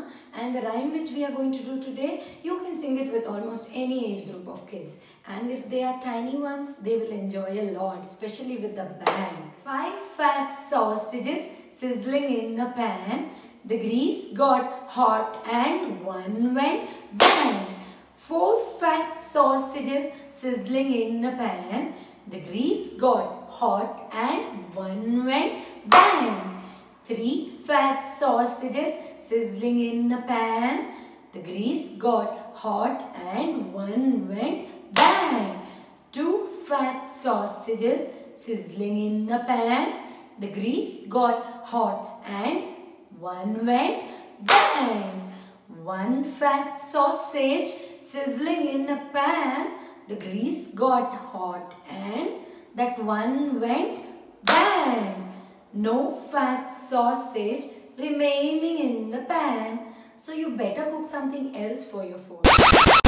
Krishna, and the rhyme which we are going to do today, you can sing it with almost any age group of kids. And if they are tiny ones, they will enjoy a lot, especially with the bang. 5 fat sausages sizzling in a pan. The grease got hot and one went bang. 4 fat sausages sizzling in a pan. The grease got hot and one went bang. 3 fat sausages sizzling in a pan. The grease got hot and one went bang. 2 fat sausages sizzling in a pan. The grease got hot and one went bang. 1 fat sausage sizzling in a pan. The grease got hot and that one went bang. No fat sausage remaining in the pan. So you better cook something else for your food.